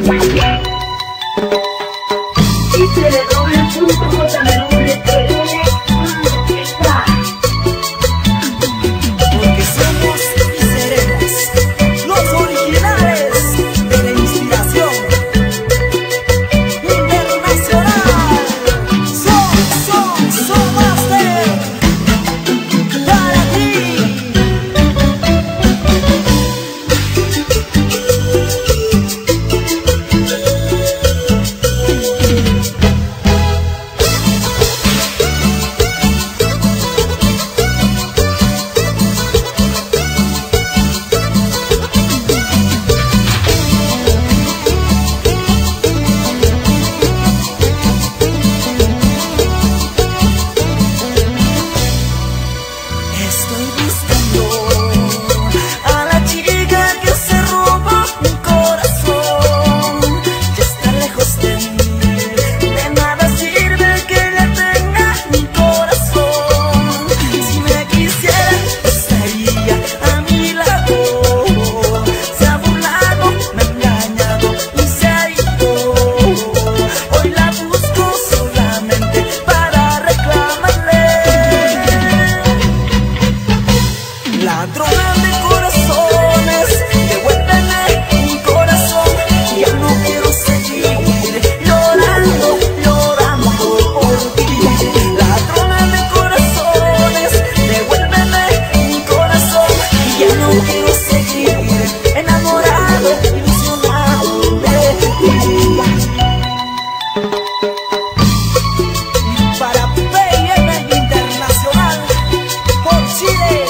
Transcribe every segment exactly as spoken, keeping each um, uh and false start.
Porque somos y seremos los originales de la inspiración internacional. Son, son, son Master para ti. Estoy buscando a la chica que se roba mi corazón. Ya está lejos de mí, de nada sirve que ella tenga mi corazón. Si me quisiera, estaría a mi lado. Se ha burlado, me ha engañado y se ha ido. Hoy la busco solamente para reclamarle. Ladrona de corazones, devuélveme mi corazón. Ya no quiero seguir llorando, llorando por ti. Ladrona de corazones, devuélveme mi corazón. Ya no quiero seguir enamorado, ilusionado de ti. Para P M Internacional por Chile.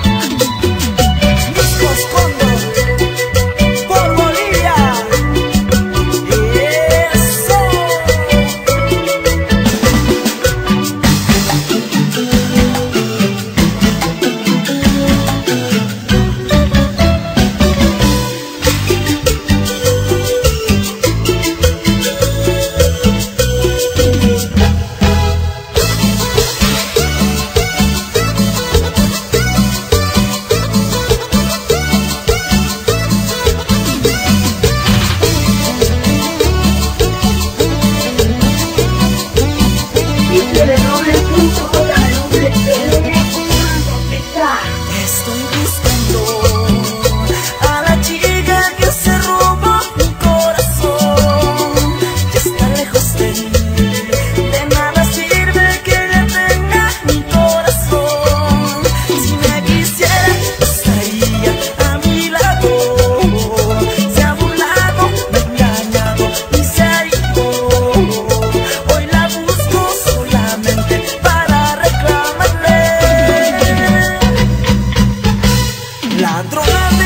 Estoy buscando a la chica que se roba mi corazón. Ya está lejos de mí, de nada sirve que ella tenga mi corazón. Si me quisiera, estaría a mi lado. Se ha burlado, me ha engañado y se ha ido. Hoy la busco solamente para reclamarle. Ladrona de